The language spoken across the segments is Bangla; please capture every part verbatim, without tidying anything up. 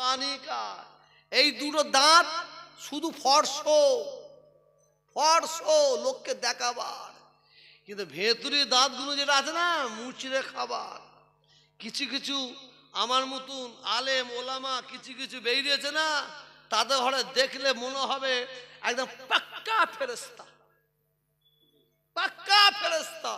প্রাণীকার। এই দুটো দাঁত শুধু ফর্স ফর্স লোককে দেখাবার, কিন্তু ভেতরে দাঁতগুলো যেটা আছে না মুচড়ে খাবার। কিছু কিছু আমার মতন আলেম ওলামা কিছু কিছু বেরিয়েছে না, তাদের ঘরে দেখলে মনে হবে একদম পাক্কা ফেরেশতা, পাক্কা ফেরেশতা,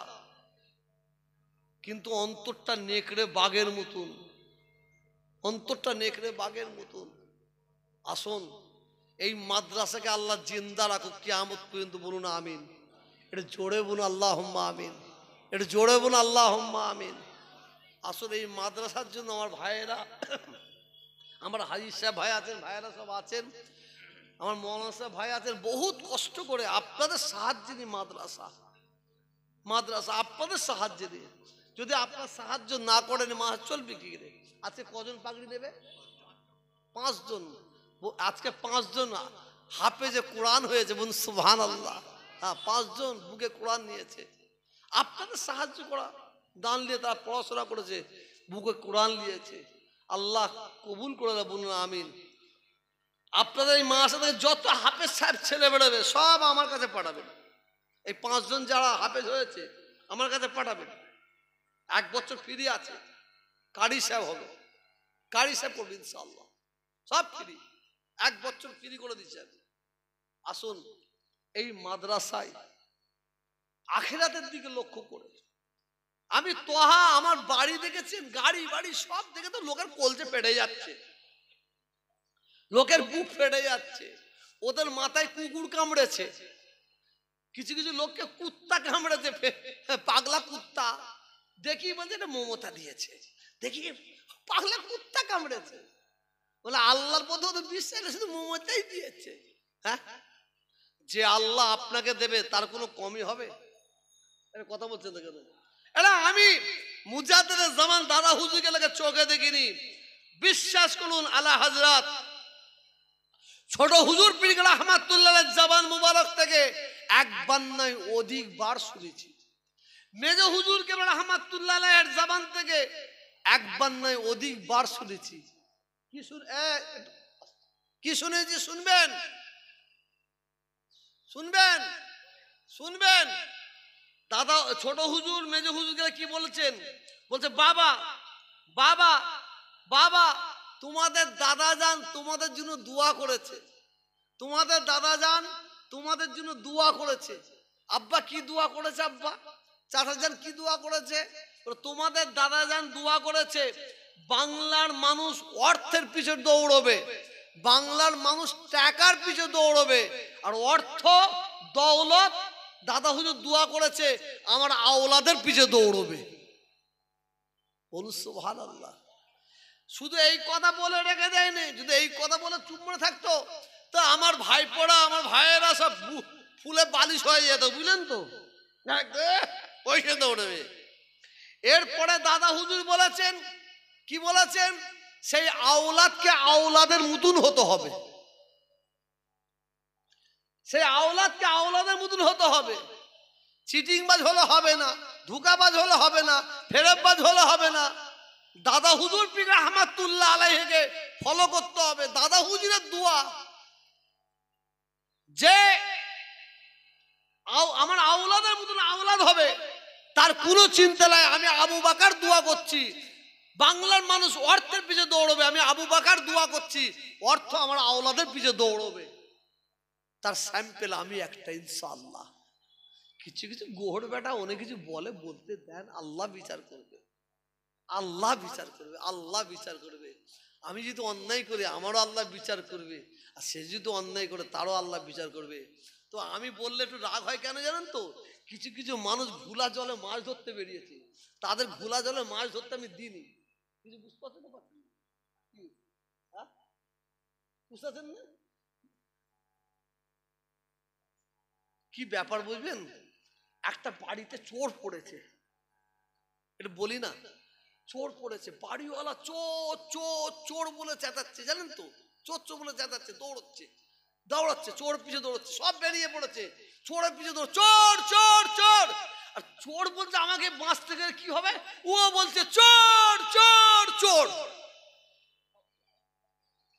কিন্তু অন্তরটা নেকড়ে বাঘের মতন, অন্তরটা নেকড়ে বাঘের মতন। আসুন এই মাদ্রাসাকে আল্লাহ জিন্দা রাখুক কিয়ামত পর্যন্ত, বলুন আমিন। এটা জোরে বলুন আল্লাহুম্মা আমিন, এটা জোরে বলুন আল্লাহুম্মা আমিন। আসলে এই মাদ্রাসার জন্য আমার ভাইয়েরা, আমার হাজি সাহেব ভাই আছেন, ভাইয়েরা সব আছেন, আমার মৌলানা সাহেব ভাই আছেন, বহুত কষ্ট করে আপনাদের সাহায্যে নিয়ে মাদ্রাসা মাদ্রাসা আপনাদের সাহায্যে দিয়ে, যদি আপনার সাহায্য না করেন মা চলবে কি করে? আজকে কজন পাগড়ি নেবে? পাঁচজন। আজকে পাঁচজন হাফেজে কোরআন হয়েছে, বলুন সুবহানাল্লাহ। হ্যাঁ, পাঁচজন বুকে কোরআন নিয়েছে, আপনাদের সাহায্য করা, দান নিয়ে তারা পড়াশোনা করেছে, বুকে কোরআন নিয়েছে। আল্লাহ কবুল করে দেয়, বলুন আমিন। আপনাদের এই মাসে থেকে যত হাফেজ সাহেব ছেলে বেরোবে সব আমার কাছে পাঠাবেন। এই পাঁচজন যারা হাফেজ হয়েছে আমার কাছে পাঠাবেন। এক বছর ফ্রি আছে, কারি সাহেব হবে, কারি সাহেব করবে ইনশাআল্লাহ, সব ফ্রি, এক বছর ফ্রি করে দিচ্ছেন। আসুন এই মাদ্রাসায় আখিরাতের দিকে লক্ষ্য করে, আমি তোহা আমার বাড়ি দেখেছেন, গাড়ি বাড়ি সব দেখে তো লোকের কলজে ফেটে যাচ্ছে, লোকের বুক ফেটে যাচ্ছে। ওদের মাথায় কুকুর কামড়েছে, কিছু কিছু লোককে কুত্তা কামড়েছে, পাগলা কুত্তা, দেখি বলছে এটা মমতা দিয়েছে, দেখি পাগলা কুত্তা কামড়েছে, বলে আল্লাহর পথে ওদের বিশ্বাস শুধু মমতাই দিয়েছে। হ্যাঁ, যে আল্লাহ আপনাকে দেবে তার কোনো কমই হবে? কথা বলছেন কেন? এটা আমি মুজাদ্দিদে জামান দাদা হুজুরকে লাগে চোখে দেখিনি, বিশ্বাস করুন আলা হযরত ছোট হুজুর পীর রাহমাতুল্লাহ জবান মুবারক থেকে একবার নয় অধিকবার শুনেছি, মেজ হুজুরকে রাহমাতুল্লাহ এর জবান থেকে একবার নয় অধিকবার শুনেছি। কি শুন কি শুনেছি? শুনবেন শুনবেন শুনবেন দাদা ছোট হুজুর মেজ হুজুরকে কি বলছেন? বলছে বাবা বাবা বাবা তোমাদের দাদা যান তোমাদের জন্য দোয়া করেছে, তোমাদের দাদা যান তোমাদের জন্য দোয়া করেছে। আব্বা কি দোয়া করেছে? আব্বা চাচা যান কি দোয়া করেছে? তোমাদের দাদা যান দোয়া করেছে বাংলার মানুষ অর্থের পিছনে দৌড়বে, বাংলার মানুষ টাকার পিছনে দৌড়বে, আর অর্থ দৌলত দাদা হুজুর দোয়া করেছে আমার আওলাদের পিছে দৌড়বে। বলুন সুবহানাল্লাহ। শুধু এই কথা বলে রেখে দেয়নি, যদি এই কথা বলে চুপ করে থাকতো তো আমার ভাইপোরা আমার ভাইয়েরা সব ফুলে বালিশ হয়ে যেত, বুঝলেন তো, পয়সা দৌড়বে। এরপরে দাদা হুজুর বলেছেন, কি বলেছেন? সেই আওলাদকে আওলাদের মতন হতে হবে, সেই আওলাদকে আওলাদের মতন হতে হবে। চিটিংবাজ হলে হবে না, ধোঁকাবাজ হলে হবে না, ফেরতবাজ হলে হবে না। দাদা হুজুর পীর রাহমাতুল্লাহ আলাইহিকে ফলো করতে হবে। দাদা হুজুরের দোয়া, যে আমার আওলাদের মতন আওলাদ হবে তার কোনো চিন্তা নাই। আমি আবু বকর দোয়া করছি বাংলার মানুষ অর্থের পিছে দৌড়বে, আমি আবু বকর দোয়া করছি অর্থ আমার আওলাদের পিছে দৌড়বে। তার স্যাম্পল আমি একটা ইনশাআল্লাহ। কিছু কিছু গোহর বেটা অনেক কিছু বলে, বলতে দেন, আল্লাহ বিচার করবে, আল্লাহ বিচার করবে, আল্লাহ বিচার করবে। আমি যদি অন্যায় করি আমারও আল্লাহ বিচার করবে, আর সে যদি অন্যায় করে তারও আল্লাহ বিচার করবে। তো আমি বললে একটু রাগ হয় কেন জানেন তো? কিছু কিছু মানুষ ঘোলা জলে মাছ ধরতে বেরিয়েছে, তাদের ঘোলা জলে মাছ ধরতে আমি দিইনি। কিছু বুঝতে পারছেন না? হ্যাঁ, বুঝতে পারছেন না কি ব্যাপার? বুঝবেন, একটা বাড়িতে চোর পড়েছে, এটা বলি না, চোর পড়েছে, বাড়িওয়ালা চোর চোর চোর বলে চেঁচাচ্ছে, জানেন তো, চোর চোর বলে চেঁচাচ্ছে, দৌড়চ্ছে দৌড়াচ্ছে, চোর পিছে দৌড়চ্ছে, সব বেরিয়ে পড়েছে, চোরের পিছে দৌড়, চোর চোর চোর। আর চোর বলছে আমাকে বাঁচতে গেলে কি হবে? ও বলছে চোর চোর চোর।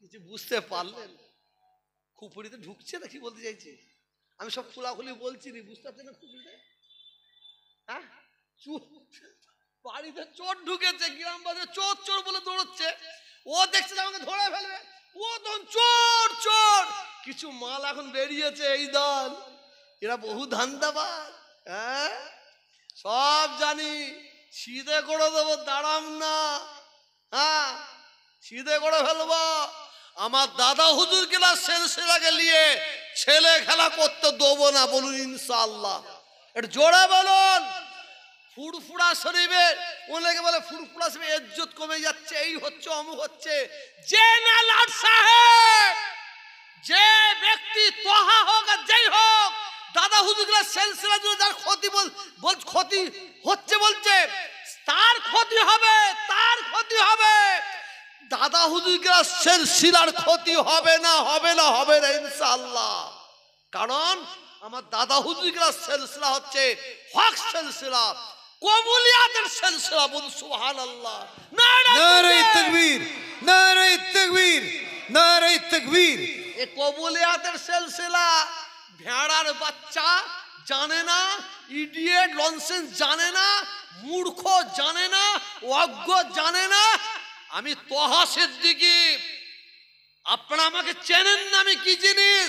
কিছু বুঝতে পারলেন? খুপুরিতে ঢুকছে না, কি বলতে চাইছি? আমি সব খোলাখুলি বলছি, বুঝতে পারছেন না খুপুরিতে? হ্যাঁ, বাড়িতে চোর ঢুকেছে, গ্রাম বাজারে চোর চোর বলে দৌড়চ্ছে। ও দেখছে আমাকে ধরে ফেলবে, ও তখন চোর চোর। কিছু মাল এখন বেরিয়েছে এই দল, এরা বহু ধান্দাবাজ। হ্যাঁ, সব জানি, সিধে করে দেবো, দাঁড়াম না। হ্যাঁ, সিধে করে ফেলবো। আমার দাদা হুজুর ক্লাস সিলসিলাকে নিয়ে ছেলে খেলা করতে দেবো না, বলুন ইনশাআল্লাহ। এটা জোরে বলুন। ফুরফুরা শরীফে অনেকে বলে ফুরফুরা শরীফে ইজ্জত কমে যাচ্ছে, এই হচ্ছে অমুক হচ্ছে। যে না লাট সাহেব, যে ব্যক্তি তোহা হোক আর যেই হোক, দাদা হুজুর ক্লাস সিলসিলা জুড়ে যার ক্ষতি বল বল ক্ষতি হচ্ছে বলছে, তার ক্ষতি হবে, তার ক্ষতি হবে। দাদা হুজুর ক্লাস সিলসিলার ক্ষতি হবে না, হবে না, হবে না ইনশাআল্লাহ। কারণ আমার দাদা হুজুর ক্লাস সিলসিলা হচ্ছে হক সিলসিলা, কবুলিয়াতের সিলসিলা। বলুন সুবহানাল্লাহ। নারে তাকবীর, নারে তাকবীর, নারে তাকবীর। এই কবুলিয়াতের সিলসিলা ভেড়ার বাচ্চা জানে না, ইডিয়েট ননসেন্স জানে না, মূর্খ জানে না, অজ্ঞ জানে না। আমি তোহা সিদ্দিকী, আপনারা আমাকে চেনেন না আমি কি জিনিস।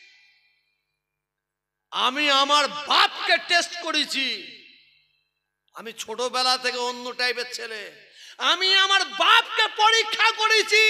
আমি আমার বাপকে টেস্ট করেছি। আমি ছোটবেলা থেকে অন্য টাইপের ছেলে, আমি আমার বাপকে পরীক্ষা করেছি।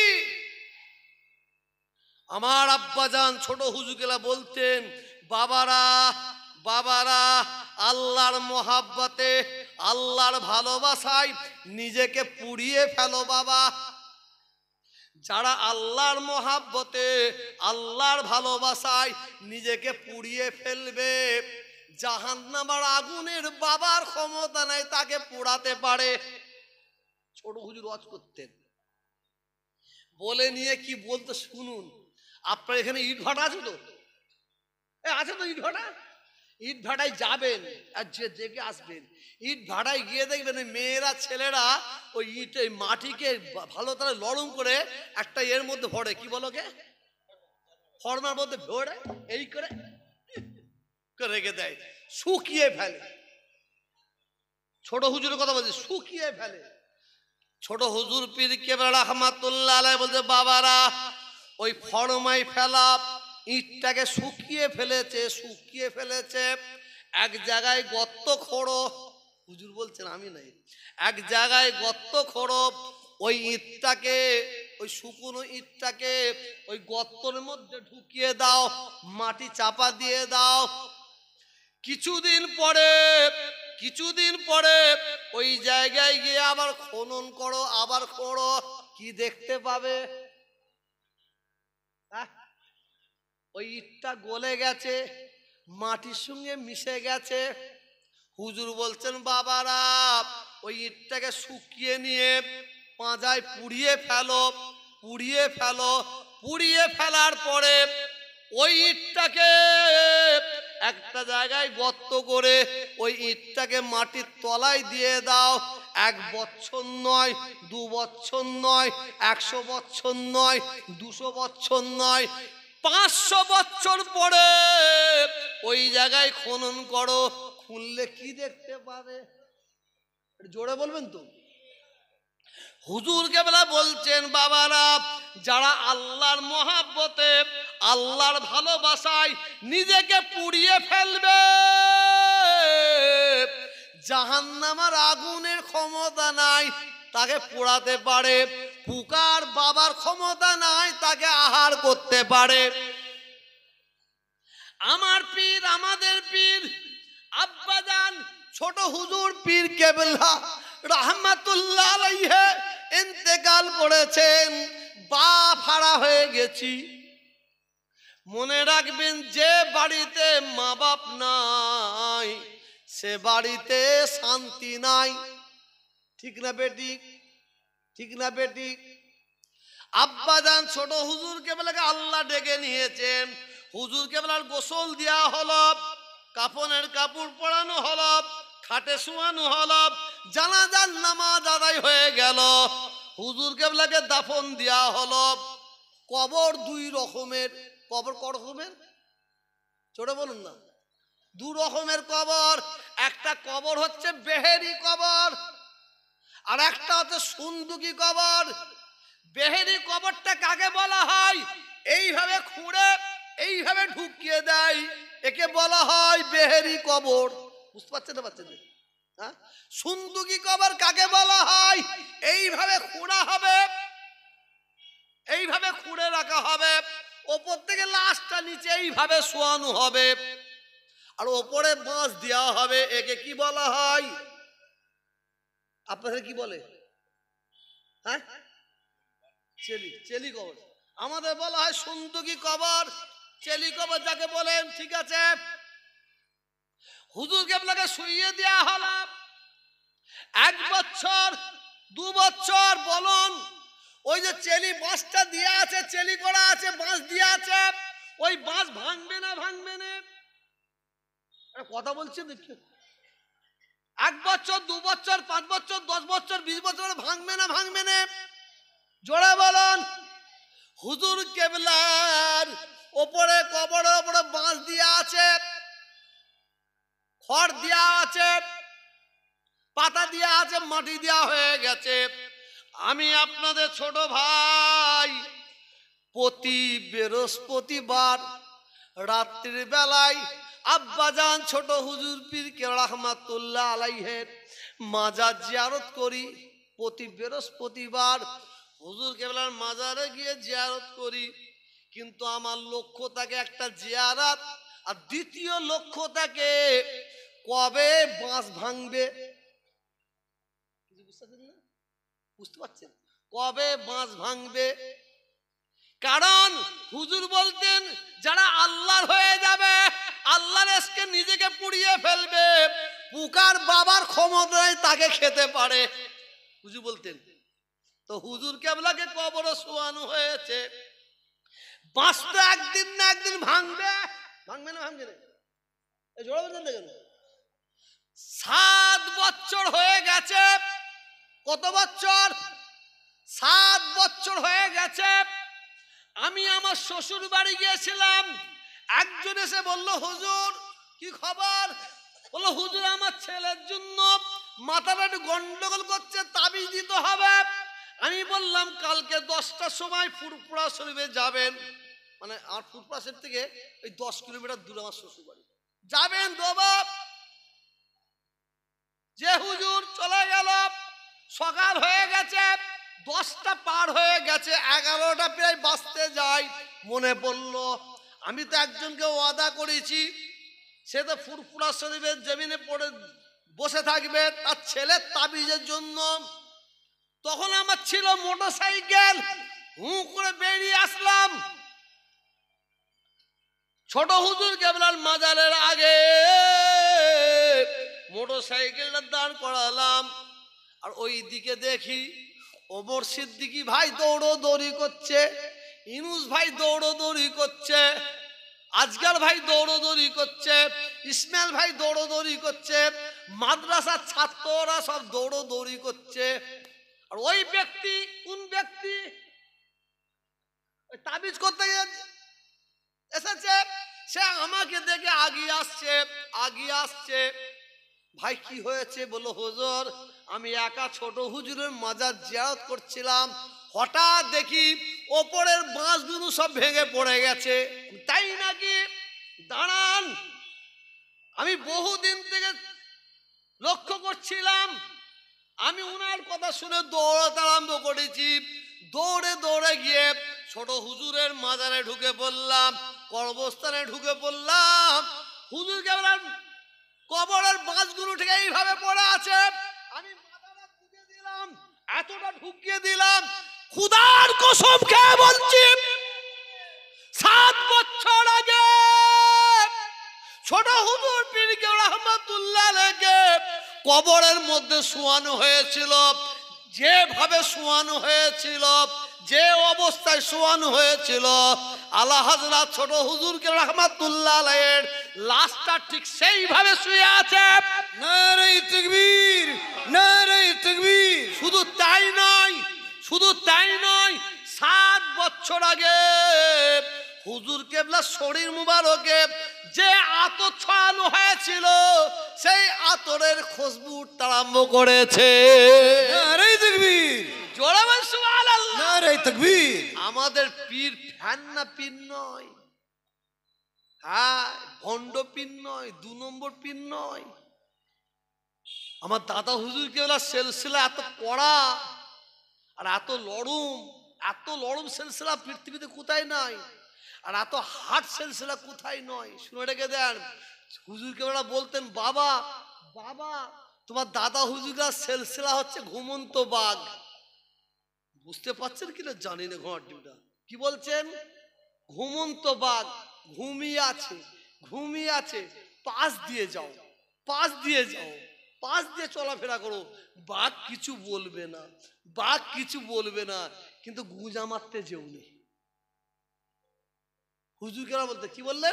আমার আব্বাজান ছোট হুজুরকেলা বলতেন, বাবারা বাবারা আল্লাহর মোহাব্বতে, আল্লাহর ভালোবাসায় নিজেকে পুড়িয়ে ফেলো বাবা। যারা আল্লাহর মোহাব্বতে, আল্লাহর ভালোবাসায় নিজেকে পুড়িয়ে ফেলবে, জাহান্নামের আগুনের বাবার ক্ষমতা নাই তাকে পোড়াতে পারে। ছোট হুজুর ওয়াজ করতেন, বলে নিয়ে কি বলতে শুনুন। আপনার এখানে ইট ভাটা আছে তো? আছে তো ইট ভাটা? ইট ভাটায় যাবেন আর যে দেখে আসবেন। ইট ভাটায় গিয়ে দেখবেন ওই মেয়েরা ছেলেরা ওই ইট ওই মাটিকে ভালো তারা লরম করে একটা এর মধ্যে ভরে, কি বলো কে, ফর্মার মধ্যে ভরে এই করে রেখে দেয়, শুকিয়ে ফেলে। ছোট হুজুরের কথা বলছে, শুকিয়ে ফেলে। ছোট হুজুর পীর কেবলা রাহমাতুল্লাহ আলাইহি বলছে, বাবারা ওই ফরমাই ফেলা ইটটাকে শুকিয়ে ফেলেছে, শুকিয়ে ফেলেছে। এক জায়গায় গর্ত খোঁড়ো, হুজুর বলছেন আমি নাই, এক জায়গায় গর্ত খোঁড়ো, ওই ইটটাকে, ওই শুকনো ইটটাকে ওই গর্তের মধ্যে ঢুকিয়ে দাও, মাটি চাপা দিয়ে দাও। কিছুদিন পরে কিছুদিন পরে ওই জায়গায় গিয়ে আবার খনন করো, আবার খোঁড়ো, কি দেখতে পাবে? ওই ইটটা গলে গেছে, মাটির সঙ্গে মিশে গেছে। হুজুর বলছেন, বাবারা ওই ইটটাকে শুকিয়ে নিয়ে পাঁজায় পুড়িয়ে ফেলো, পুড়িয়ে ফেলো। পুড়িয়ে ফেলার পরে ওই ইটটাকে একটা জায়গায় গর্ত করে ওই ইটটাকে মাটির তলায় দিয়ে দাও। এক বছর নয়, দু বছর নয়, একশো বছর নয়, দুশো বছর নয়, পাঁচশো বছর পরে ওই জায়গায় খনন করো, খুললে কি দেখতে পাবে? জোরে বলবেন তো। হুজুর কেবলা বলছেন, বাবারা যারা আল্লাহর মহাব্বতে, আল্লাহর ভালোবাসায় নিজেকে পুড়িয়ে ফেলবে, জাহান্নামের আগুনের ক্ষমতা নাই তাকে পোড়াতে পারে, পুকার বাবার ক্ষমতা নাই তাকে আহার করতে পারে। আমার পীর, আমাদের পীর আব্বাজান ছোট হুজুর পীর কেবলা রাহমাতুল্লাহ আলাইহি ইন্তেকাল করেছেন। বাপ হারা হয়ে গেছি। মনে রাখবেন, যে বাড়িতে মা বাপ নাই সে বাড়িতে শান্তি নাই। ঠিক না বেটি? ঠিক না বেটি? আব্বাজান ছোট হুজুর কেবলাকে আল্লাহ ডেকে নিয়েছেন। হুজুর কেবলার গোসল দেওয়া হলো, কাফনের কাপড় পরানো হলো, খাটে শোয়ানো হলো, জানাজার নামাজ আদায় হয়ে গেল, হুজুর কেবলাকে দাফন দেওয়া হলো। কবর দুই রকমের। কবর ক রকমের? ছোট বলুন না। দু রকমের কবর। একটা কবর হচ্ছে বেহেরি কবর, আর একটা হচ্ছে সুন্দুকি কবর। বেহেরি কবরটা কাকে বলা হয়? এইভাবে খুঁড়ে এইভাবে ঢুকিয়ে দেয়, একে বলা হয় বেহেরি কবর। বুঝতে পারছেন না পাচ্ছেন? হ্যাঁ। সুন্দুকি কবর কাকে বলা হয়? এইভাবে খুঁড়া হবে, এইভাবে খুঁড়ে রাখা হবে, ওপর থেকে লাশটা নিচে এইভাবে শোয়ানো হবে, আর ওপরে বাঁশ দেওয়া হবে। একে কি বলা হয়? আপনাদের কি বলে? হ্যাঁ, চেলি। চেলি কবর। আমাদের বলা হয় সুন্দুকি কবর। চেলি কবর যাকে বলেন। ঠিক আছে, হুজুর কেবলাকে শুইয়ে দেওয়া হলো। এক বছর দু বছর বলুন, ওই যে চেলি বাঁশটা দিয়ে আছে, চেলি করা আছে, বাঁশ দিয়ে আছে, ওই বাঁশ ভাঙবে না ভাঙবে না? কথা বলছি দেখি। এক বছর দু বছর পাঁচ বছর দশ বছর বিশ বছর ভাঙবে না ভাঙবে না? জোরে বলুন। হুজুর কেবলার ওপরে কবরের ওপরে বাঁশ দেওয়া আছে, খড় দেওয়া আছে, পাতা দেওয়া আছে, মাটি দেওয়া হয়ে গেছে। আমি আপনাদের ছোট ভাই প্রতি বৃহস্পতিবার রাত্রির বেলায় আব্বাজান ছোট হুজুর পীর কেবলা রহমাতুল্লাহ আলাইহের মাজার জিয়ারত করি। প্রতি বৃহস্পতিবার হুজুর কেবলার মাজারে গিয়ে জিয়ারত করি। কিন্তু আমার লক্ষ্য থাকে একটা জিয়ারত, আর দ্বিতীয় লক্ষ্য থাকে কবে বাঁশ ভাঙবে। বুঝতে পারছেন? কবে বাঁশ ভাঙবে। কারণ হুজুর বলতেন যারা আল্লাহর হয়ে যাবে, আল্লাহর এসকে নিজেকে পুড়িয়ে ফেলবে, পুকার বাবার ক্ষমতায় তাকে খেতে পারে, হুজুর বলতেন। তো হুজুর কেবলাকে কবরে শোয়ানো হয়েছে। বাঁশ তো একদিন না একদিন ভাঙবে। ভাঙবে না ভাঙবে না? এই জোড়া বলছেন না কেন? সাত বছর হয়ে গেছে। কত বছর? সাত বছর হয়ে গেছে। আমি আমার শ্বশুর বাড়ি গিয়েছিলাম। একজন এসে বলল, হুজুর কি খবর? বললো, হুজুর আমার ছেলের জন্য মাথাটা একটু গন্ডগোল করছে, তাবিজ দিতে হবে। আমি বললাম কালকে দশটার সময় ফুরফুরা শরীফে যাবেন। মানে আর ফুরফুরা শরীফ থেকে ওই দশ কিলোমিটার দূরে আমার শ্বশুর বাড়ি। যাবেন দেবো। যে হুজুর চলে গেল। সকাল হয়ে গেছে, দশটা পার হয়ে গেছে, এগারোটা প্রায় বাজতে যায়। মনে পড়ল আমি তো একজনকে ওয়াদা করেছি, সে তো ফুরফুরা শরীফের জমিনে পড়ে বসে থাকবে তার ছেলের তাবিজের জন্য। তখন আমার ছিল মোটর সাইকেল। হু করে বেরিয়ে আসলাম। ছোট হুজুর কেবলার মাজারের আগে মোটর সাইকেলটা দাঁড় করালাম, আর ওই দিকে দেখি ওমর সিদ্দিকী ভাই দৌড়ো দৌড়ি করছে, ইনুস ভাই দৌড়ো দৌড়ি করছে, আজগার ভাই দৌড়ো দৌড়ি করছে, ইসমাইল ভাই দৌড়ো দৌড়ি করছে, মাদ্রাসার ছাত্ররা সব দৌড়ো দৌড়ি করছে। আর ওই ব্যক্তি, কোন ব্যক্তি? তাবিজ করতে এসেছে, সে আমাকে দেখে আগিয়ে আসছে আগিয়ে আসছে। ভাই কি হয়েছে? বলো, হুজুর আমি একা ছোট হুজুরের মাজার জিয়ারত করছিলাম, হঠাৎ দেখি ওপরের বাঁশগুলো সব ভেঙে পড়ে গেছে। তাই নাকি? দাঁড়ান, আমি বহুদিন থেকে লক্ষ্য করছিলাম। আমি উনার কথা শুনে দৌড়াতে আরম্ভ করেছি। দৌড়ে দৌড়ে গিয়ে ছোট হুজুরের মাজারে ঢুকে পড়লাম, কবরস্থানে ঢুকে পড়লাম। হুজুর কেবলার কবরের বাঁশগুলো ঠিক এইভাবে পড়ে আছে। আমি মাথাটা ঢুকে দিলাম, এতটা ঢুকিয়ে দিলাম, খুদার কসম খেয়ে বলছি, সাত বছর আগে ছোট হুজুর পীর কেবলা রহমাতুল্লাহ আলাইহি কবরের মধ্যে শোয়ানো হয়েছিল। যেভাবে শোয়ানো হয়েছিল, যে অবস্থায় শোয়ানো হয়েছিল, আলা হযরত ছোট হুজুর কেবলা রহমাতুল্লাহ আলাইহির লাশটা ঠিক সেইভাবে শুয়ে আছে। নারে তাকবীর, নারে তাকবীর। শুধু তাই নয়, শুধু তাই নয়, সাত বছর আগে হুজুর কেবলা শরীর মুবারকে যে আতর ছড়ানো হয়েছিল সেই আতরের খুশবু উঠতে আরম্ভ করেছে। নারে তাকবীর, জোরে বল সুবহানাল্লাহ। নারে তাকবীর। আমাদের পীর ফ্যান না পীর নয়, হ্যাঁ ভণ্ড পীর নয়, দু নম্বর পীর নয়। আমার দাদা হুজুর কেবলা সিলসিলা এত কড়া আর এত লড়ুম, এত লড়ুম সিলসিলা পৃথিবীতে কোথায় নাই, আর এত হাট সিলসিলা কোথায় নয়। শুনে রেখে দেন, হুজুর কেবলা বলতেন বাবা বাবা তোমার দাদা হুজুররা সিলসিলা হচ্ছে ঘুমন্ত বাঘ। বুঝতে পারছেন কিনা জানি না, ঘর ডিউটা কি বলছেন? ঘুমন্ত বাঘ ঘুমিয়ে আছে, ঘুমিয়ে আছে, পাশ দিয়ে যাও, পাশ দিয়ে যাও, পাশ দিয়ে চলাফেরা করো, বাঘ কিছু বলবে না, বাঘ কিছু বলবে না, কিন্তু গুঁজা মারতে যেও নি। হুজুর কেন বলতে কি বললেন?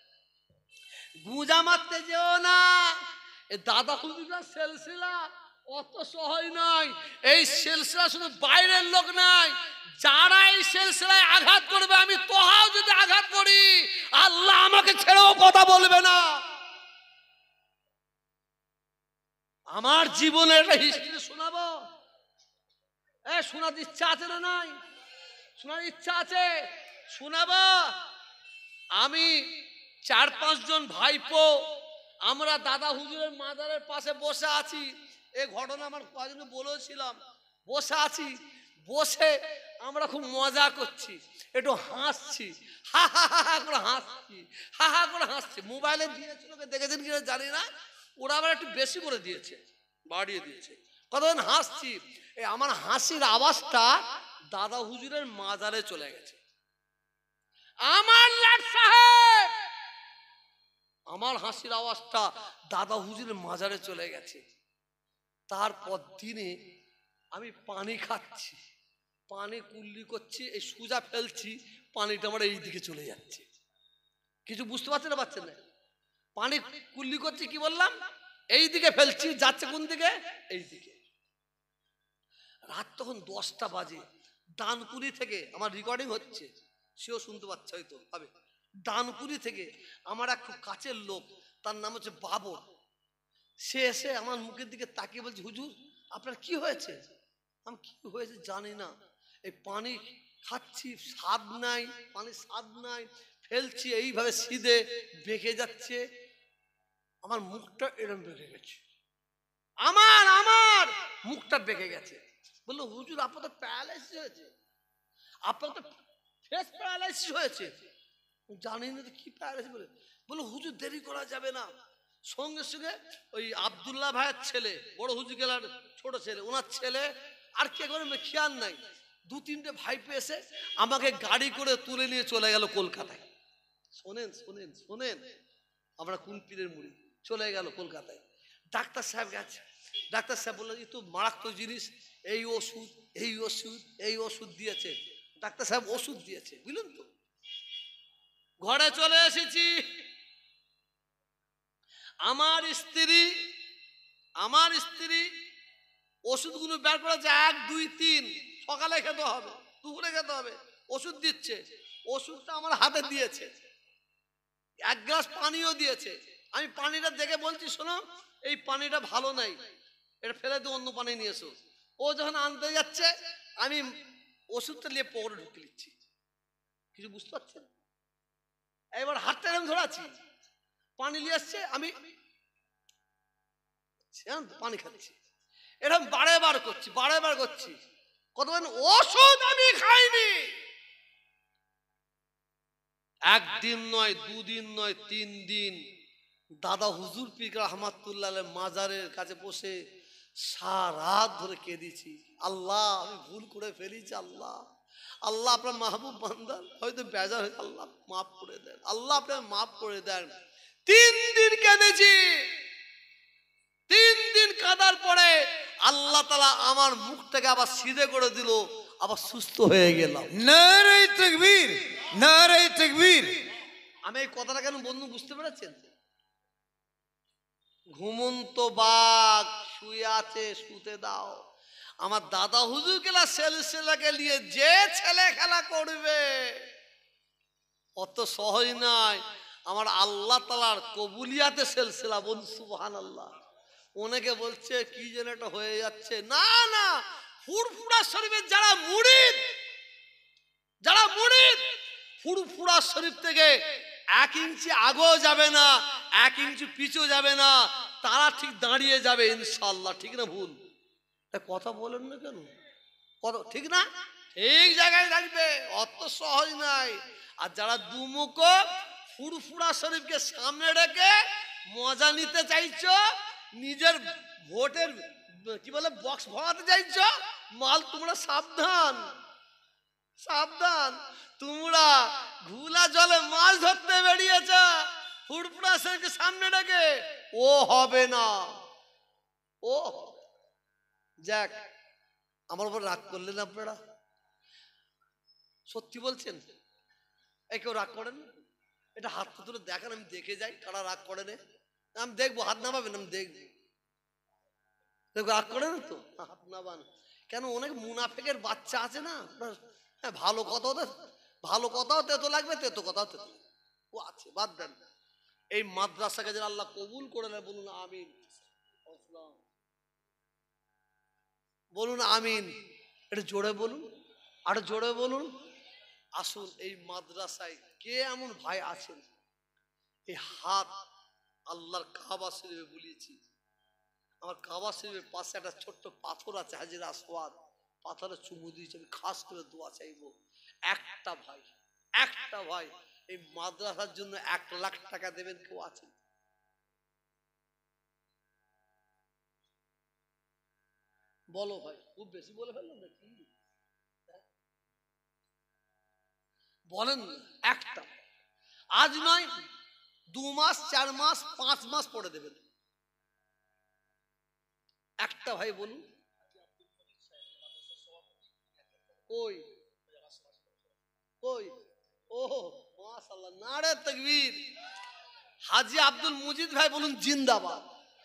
গুঁজা মারতে যেও না। এ দাদা হুজুররা সিলসিলা অত সহজ নয়। এই সিলসিলা শুধু বাইরের লোক নাই, যারা এই সিলসিলায় আঘাত করবে, আমি তোহাও যদি আঘাত করি আল্লাহ আমাকে ছেড়েও কথা বলবে না। আমার জীবনের একটা হিস্ট্রি শোনাবো। এ শোনার ইচ্ছা আছে না নাই? শোনার ইচ্ছা আছে, শোনাবো। আমি চার পাঁচজন ভাইপো আমরা দাদা হুজুরের মাজারের পাশে বসে আছি। এই ঘটনা আমার কয়েকজন বলেছিলাম। বসে আছি, বসে আমরা খুব মজা করছি, একটু হাসছি, হা হা হা হা করে হাসছি, হা হা করে হাসছি। মোবাইলে দিয়েছিল, দেখেছেন কিনা জানি না, ওরা আবার একটু বেশি করে দিয়েছে, বাড়িয়ে দিয়েছে। কতক্ষণ হাসছি, এই আমার হাসির আওয়াজটা দাদা হুজুরের মাজারে চলে গেছে। আমার লাট সাহেব, আমার হাসির আওয়াজটা দাদা হুজুরের মাজারে চলে গেছে। তারপর দিনে আমি পানি খাচ্ছি, পানি কুল্লি করছি, এই সুজা ফেলছি, পানিটা আমার এই দিকে চলে যাচ্ছে। কিছু বুঝতে পারছেন না? পারছেন না? পানি কুল্লি করছি, কি বললাম, এই দিকে ফেলছি, যাচ্ছে কোন দিকে? এই দিকে। রাত তখন দশটা বাজে। ডানকুনি থেকে আমার রেকর্ডিং হচ্ছে, সেও শুনতে পাচ্ছে হয়তো পাবে। ডানকুনি থেকে আমার এক খুব কাছের লোক, তার নাম হচ্ছে বাবর। সে এসে আমার মুখের দিকে তাকিয়ে বলছে, হুজুর আপনার কি হয়েছে? আমি কি হয়েছে জানি না, এই পানি খাচ্ছি, স্বাদ নাই, পানির স্বাদ নাই, ফেলছি এইভাবে সিধে বেঁকে যাচ্ছে, আমার মুখটা এরম বেঁকে গেছে, আমার আমার মুখটা বেঁকে গেছে। বললো হুজুর আপনার তো প্যারালাইসিস হয়েছে, আপনার তো ফেস প্যারালাইসিস হয়েছে। জানি না তো কি প্যারালাইসিস বলে। বললো হুজুর দেরি করা যাবে না, সঙ্গে সঙ্গে ওই আব্দুল্লাহ ভাইয়ের ছেলে, বড় হুজুর গেলার ছোট ছেলে, ওনার ছেলে আর কে করে খেয়াল নাই, দু তিনটে ভাই পেয়েছে, আমাকে গাড়ি করে তুলে নিয়ে চলে গেল কলকাতায়। শোনেন শোনেন শোনেন, আমরা কোন পীরের মুড়ি, চলে গেল কলকাতায়। ডাক্তার সাহেব গেছে, ডাক্তার সাহেব বললো এই তো মারাত্মক জিনিস, এই ওষুধ এই ওষুধ এই ওষুধ দিয়েছে। ডাক্তার সাহেব ওষুধ দিয়েছে, বুঝলেন তো। ঘরে চলে এসেছি, আমার স্ত্রী আমার স্ত্রী ওষুধগুলো বের করেছে, এক দুই তিন, সকালে খেতে হবে, দুপুরে খেতে হবে, ওষুধ দিচ্ছে। ওষুধটা আমার হাতে দিয়েছে, এক গ্লাস পানিও দিয়েছে। আমি পানিটা দেখে বলছি, শোনো এই পানিটা ভালো নাই, এটা ফেলে দিয়ে অন্য পানি নিয়ে এসো। ও যখন আনতে যাচ্ছে, আমি ওষুধটা নিয়ে পকেটে ঢুকে নিচ্ছি। কিছু বুঝতে পারছেন? এবার হাতটা এরকম ধরাচ্ছি, পানি নিয়ে আসছে, আমি পানি খাচ্ছি, এরকম বারে বার করছি, বারে বার করছি। কত ওষুধ আমি খাইনি, একদিন নয়, দুদিন নয়, তিন দিন দাদা হুজুর পীর রহমাতুল্লাহ মাজারের কাছে বসে সারাত ধরে কেঁদেছি। আল্লাহ আমি ভুল করে ফেলেছি, আল্লাহ আল্লাহ আপনার মাহবুব বান্দা হয়তো বেজার হয়েছে, আল্লাহ মাফ করে দেন, আল্লাহ আপনার মাফ করে দেন। তিন দিন কেঁদেছি, তিন দিন কাঁদার পরে আল্লাহ তাআলা আমার মুখটাকে আবার সিধে করে দিল, আবার সুস্থ হয়ে গেলাম। নারে তাকবীর, নারে তাকবীর। আমি এই কথাটা কেন বন্ধু বুঝতে পেরেছেন? ঘুমন্ত বাঘ শুয়ে আছে, শুতে দাও। আমার দাদা হুজুর কেলা সিলসিলাকে নিয়ে যে ছেলে খেলা করবে অত সহজ নয়। আমার আল্লাহ তাআলার কবুলিয়াতে সিলসিলা, বল সুবহানাল্লাহ। অনেকে বলছে কি যেন একটা হয়ে যাচ্ছে, না না, ফুরফুরা শরীফের যারা মুরিদ, যারা মুরিদ ফুরফুরা শরীফ থেকে এক ইঞ্চি আগেও যাবে না, এক ইঞ্চি পিছু যাবে না, তারা ঠিক দাঁড়িয়ে যাবে ইনশাআল্লাহ। ঠিক না ভুল? কথা বলেন না কেন? কত ঠিক না? ঠিক জায়গায় থাকবে, অত সহজ নাই। আর যারা দুমুখ ফুরফুরা শরীফকে সামনে রেখে মজা নিতে চাইছো, নিজের ভোটের কি বলে বক্স ভরাতে চাইছো, মাল তোমরা সাবধান, সাবধান। তোমরা ঘুলা জলে মাছ ধরতে বেরিয়েছ, ফুরফুরা শরীফকে সামনে রেখে, ও হবে না, ও যাক। আমার উপর রাগ করলেন আপনারা? সত্যি বলছেন? এই কেউ রাগ করেন? এটা হাতটা তুলে দেখেন, আমি দেখে যাই কারা রাগ করে নে। আমি দেখবো, হাত নামাবেন, আমি দেখবো। দেখবো রাগ করে না তো, হাত নামান। কেন? অনেক মুনাফেকের বাচ্চা আছে না, হ্যাঁ, ভালো কথা, ভালো কথাও তেতো লাগবে, তেতো কথাও তেতো ও আছে, বাদ দেন। এই মাদ্রাসাকে যেন আল্লাহ কবুল করে নেয়, বলুন আমিন, বলুন আমিন। এটা জোরে বলুন, আর জোরে বলুন। আসুন, এই মাদ্রাসায় কে এমন ভাই আছেন এই হাত আল্লাহর কাবা শরীফে বুলিয়েছি। আমার কাবা শরীফের পাশে একটা ছোট্ট পাথর আছে, হাজির আসওয়াদ, পাথরে চুমু দিয়েছে। আমি খাস করে দোয়া চাইবো, একটা ভাই, একটা ভাই এই মাদ্রাসার জন্য এক লাখ টাকা দেবেন, কেউ আছেন? বলো ভাই, খুব বেশি বলে ফেললাম নাকি? বলেন একটা, আজ নয়, দু মাস, চার মাস, পাঁচ মাস পরে দেবেন। একটা ভাই বলুন। কই কই? ও মাশাআল্লাহ, নারে তাকবীর। হাজী আব্দুল মুজিদ ভাই বলুন জিন্দাবাদ।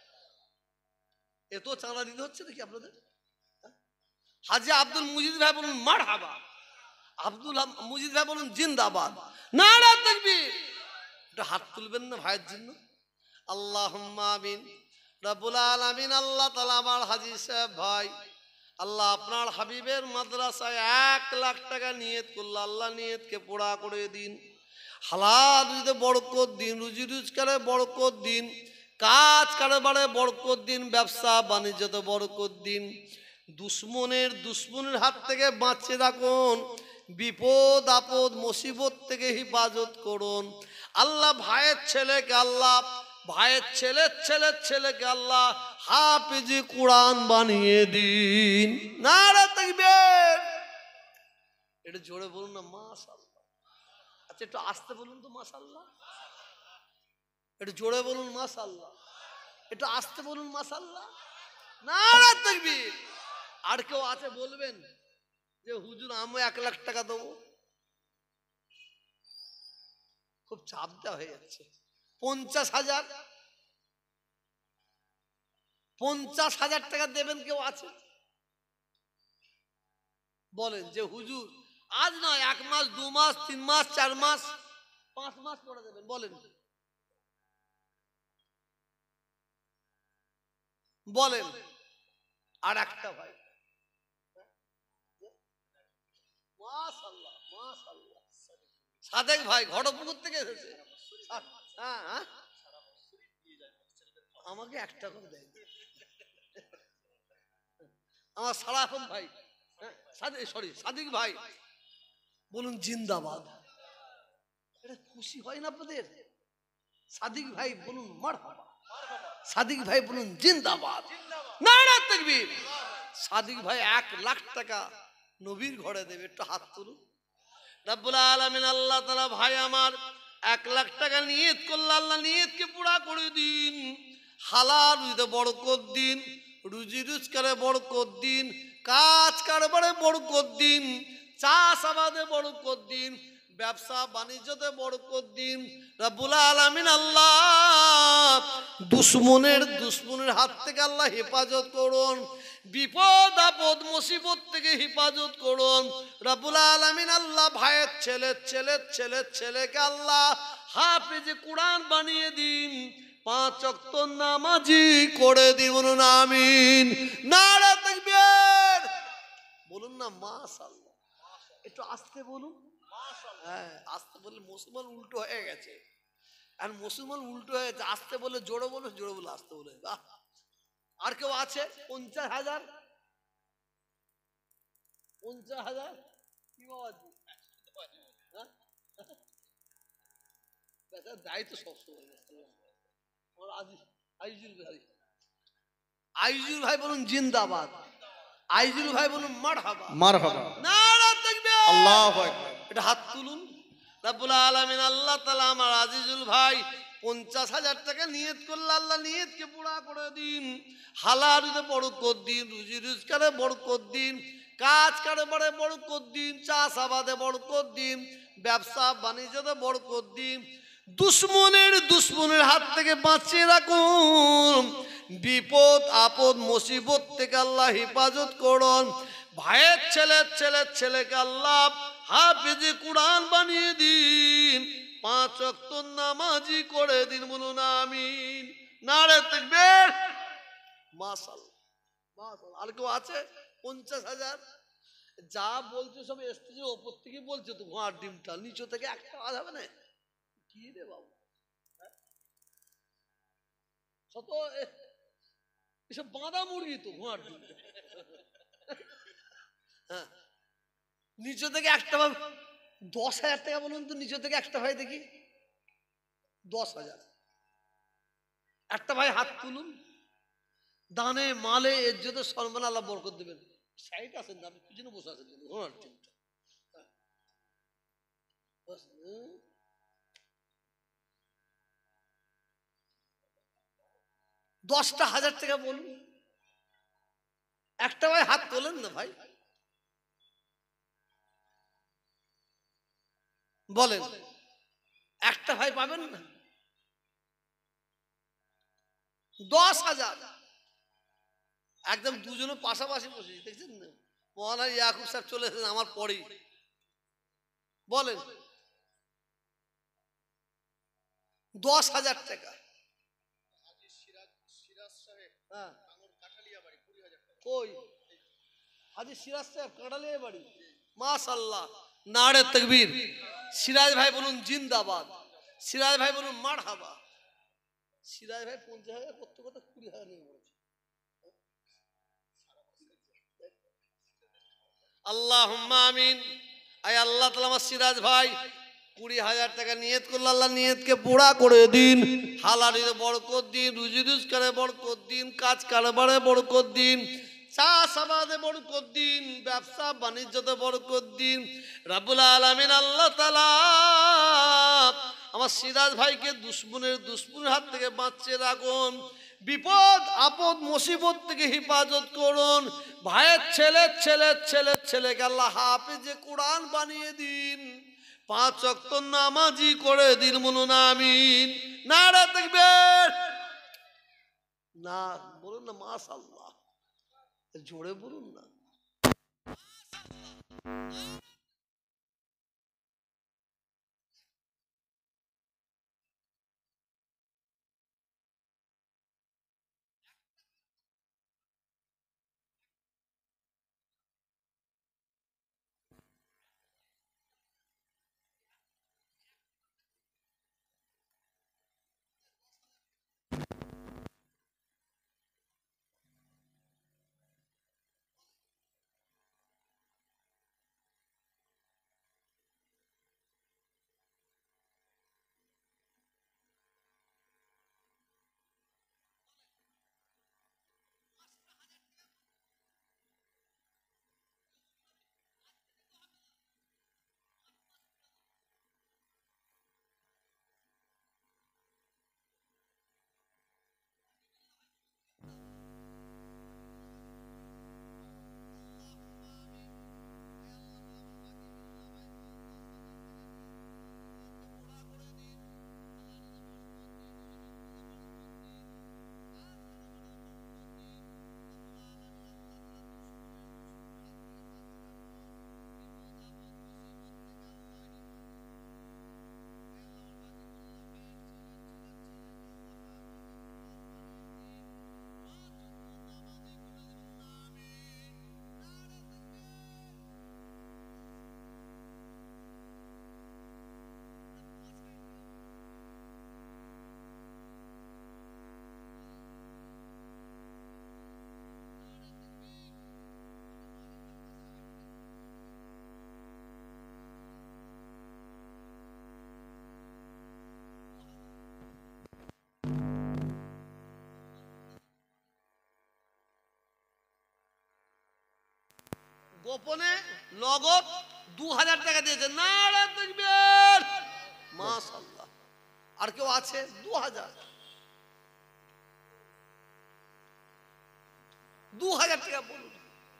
এত চাঁদা দিতে হচ্ছে নাকি আপনাদের? হাজী আব্দুল মুজিদ ভাই বলুন মারহাবা। আব্দুল মুজিদ ভাই বলুন জিন্দাবাদ, নারে তাকবীর। একটু হাত তুলবেন না ভাইয়ের জন্য? আল্লাহুম্মা আমিন। রব্বুল আলামিন, আল্লাহ তাআলা আমার হাজী সাহেব ভাই, আল্লাহ আপনার হাবিবের মাদ্রাসায় এক লাখ টাকা নিয়ত করল, আল্লাহ নিয়তকে পুরা করে দিন। হালাল রুজিতে বরকত দিন, রুজি রোজগারে বরকত দিন, কাজ কারবারে বরকত দিন, ব্যবসা বাণিজ্যতে বরকত দিন। দুশ্মনের দুশ্মনের হাত থেকে বাঁচিয়ে রাখুন, বিপদ আপদ মুসিবত থেকে হিফাজত করুন। আল্লাহ ভাইয়ের ছেলেকে, আল্লাহ ভাইয়ের ছেলের ছেলের ছেলেকে আল্লাহ হাফিজি কোরআন বানিয়ে দিন। নারে তাকবীর। এটা জোরে বলুন না মাশাআল্লাহ। আচ্ছা একটু আস্তে বলুন তো মাশাআল্লাহ। একটু জোরে বলুন মাশাআল্লাহ, একটু আস্তে বলুন মাশাআল্লাহ। নারে তাকবীর। আর কেউ আছে বলবেন যে হুজুর আমি এক লাখ টাকা দেবো? খুব চাপ দেওয়া হয়ে যাচ্ছে। পঞ্চাশ হাজার পঞ্চাশ হাজার টাকা দেবেন, কেউ আছে? বলেন যে হুজুর আজ নয়, এক মাস, দু মাস, তিন মাস, চার মাস, পাঁচ মাস পরে দেবেন। বলেন বলেন। আর একটা ভাই, মাশাআল্লাহ মাশাআল্লাহ, সাদেক ভাই ঘটপুকুর থেকে এসেছে। হ্যাঁ হ্যাঁ, আমাকে একটা করে দেয়। আমার সালাফন ভাই, সরি সাদিক ভাই বলুন জিন্দাবাদ। এটা খুশি হয় না আপনাদের? সাদিক ভাই বলুন মারহাবা, সাদিক ভাই বলুন জিন্দাবাদ, নারে তাকবীর। সাদিক ভাই এক লাখ টাকা নবীর ঘরে দেবে, একটু হাত তুলুন। রব্বুল আলামিন, আল্লাহ তাআলা ভাই আমার এক লাখ টাকা নিয়ত করলে, আল্লাহ নিয়তকে পুরা করে দিন। হালাল রুজিতে বরকত দিন, রুজি রোজগারে বরকত দিন, কাজ কারবারে বরকত দিন, চাষ আবাদে বরকত দিন, ব্যবসা বাণিজ্যতে বরকত দিন রব্বুল আলামিন। আল্লাহ দুশ্মনের দুশ্মনের হাত থেকে আল্লাহ হেফাজত করুন, বিপদ আপদ মুসিবত থেকে হেফাজত করুন রব্বুল আলামিন। আল্লাহ ভাইয়ের ছেলের ছেলের ছেলের ছেলেকে আল্লাহ হাফেজে কোরআন বানিয়ে দিন, পাঁচ ওয়াক্ত নামাজি করে দিন, বলুন আমিন। নারে তাকবীর, বলুন না মাশাআল্লাহ। একটু আস্তে বলুন, হ্যাঁ আস্তে বললে মুসলমান উল্টো হয়ে গেছে, আর মুসলমান উল্টো হয়ে গেছে। আস্তে বলে জোরে বলো, জোরে বলে আস্তে বলে। বাহ, আর কেউ আছে? পঞ্চাশ হাজার পঞ্চাশ হাজার কি বাবাজি, হ্যাঁ দায়িত্ব তো সবসময়। আইজুল ভাই, আইজুল ভাই বলুন জিন্দাবাদ, আইজুল ভাই বলুন মারহাবা, মারহাবা, নারা তাকবীর, আল্লাহু আকবার। এটা হাত তুলুন রব্বুল আলামিন। আল্লাহ তাআলা আমার আজিজুল ভাই পঞ্চাশ হাজার টাকা নিয়ত করলে আল্লাহ নিয়তকে পুরা করে দিন, হালালিতে বরকত দিন, রুজি রোজগারে বরকত দিন, কাজ কারবারে বরকত দিন, চাষাবাদে বরকত দিন, ব্যবসা বাণিজ্যতে বরকত দিন, দুশ্মনের দুশ্মনের হাত থেকে বাঁচিয়ে রাখুন, বিপদ আপদ মুসিবত থেকে আল্লাহ হেফাজত করুন, ভাইয়ের ছেলের ছেলের ছেলেকে আল্লাহ হাফেজে কোরআন বানিয়ে দিন, পাঁচ ওয়াক্ত নামাজি করে দিন, বলুন আমিন। নারে তাকবীর, মাশাআল্লাহ মাশাআল্লাহ। আর কেউ আছে? পঞ্চাশ হাজার যা বলছে সব স্টেজের ওপর থেকে বলছে, তো ঘোড়ার ডিমটা নিচে থেকে একটা আওয়াজ হবে না? কি রে বাবু, শত এসব বাঁধা মুরগি তো ঘোড়ার ডিম। হ্যাঁ, নিচে থেকে একটা ভাই দশ হাজার টাকা বলুন তো, নিচে থেকে একটা ভাই দেখি, দশ হাজার একটা ভাই হাত তুলুন। দানে মালে ইজ্জতে সম্মান আল্লাহ বরকত দেবেন। সাইড আছেন না, আপনি পিছনে বসে আছেন ঘোড়ার ডিমটা। দশটা হাজার টাকা বলুন, একটা ভাই হাত তোলেন না ভাই, বলেন একটা ভাই পাবেন না? দশ হাজার একদম দুজনে পাশাপাশি বসে দেখছেন না, মহানা ইয়াকুব সাহেব চলে এসেছেন আমার পরেই। বলেন দশ হাজার টাকা। হ্যাঁ কই হাজি সিরাজ সাহেব কাঁঠালিয়া বাড়ি, মাশাআল্লাহ, নারে তাকবীর। সিরাজ ভাই বলুন জিন্দাবাদ, সিরাজ ভাই বলুন মারহাবা। সিরাজ ভাই পঞ্চাশ হাজার করতে করতে কুড়ি হাজার নিয়ে পড়েছে। আল্লাহুম্মা আমিন। আয় আল্লাহ তাআলা আমার সিরাজ ভাই কুড়ি হাজার টাকা নিয়ত করল, আল্লাহ নিয়তকে পুরা করে দিন, হালালিতে বরকত দিন, রুজি রোজগারে বরকত দিন, কাজ কারবারে বরকত দিন, চাষাবাদে বরকত দিন, ব্যবসা বাণিজ্যতে বরকত দিন রব্বুল আলামিন। আল্লাহ তাআলা আমার সিরাজ ভাইকে দুশ্মনের দুশ্মনের হাত থেকে বাঁচিয়ে রাখুন, বিপদ আপদ মুসিবত থেকে হেফাজত করুন, ভাইয়ের ছেলের ছেলের ছেলের ছেলেকে আল্লাহ হাফেজে কোরআন বানিয়ে দিন, পাঁচ ওয়াক্ত নামাজি করে দিন, বলুন আমিন। নারে তাকবীর, না বলুন না মাশাআল্লাহ, জোরে বলুন না। গোপনে নগদ দু হাজার টাকা দিয়েছে। নারে তাকবীর, মাশাআল্লাহ। আর কেউ আছে? দু হাজার দু হাজার টাকা বলুন,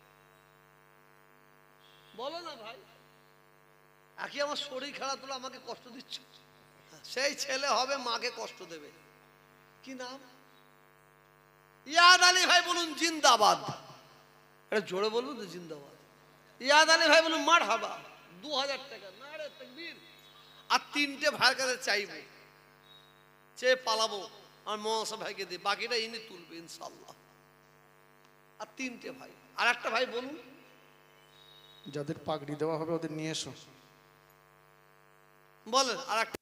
বলো না ভাই। একই আমার শরীর খারাপ হলো, আমাকে কষ্ট দিচ্ছ। সেই ছেলে হবে, মাকে কষ্ট দেবে। কি নাম? ইয়াদ আলী ভাই বলুন জিন্দাবাদ। এটা জোরে বলুন তো, জিন্দাবাদ। ইয়াদ আলী ভাই বলুন মারহাবা। দু হাজার টাকা, নারে তাকবীর। আর তিনটে ভাইয়ের কাছে চাইবো, চেয়ে পালাবো, আর মহাসা ভাইকে দিই, বাকিটা ইনি তুলবে ইনশাল্লাহ। আর তিনটে ভাই, আর একটা ভাই বলুন। যাদের পাগড়ি দেওয়া হবে ওদের নিয়ে এসো। বলেন আর একটা।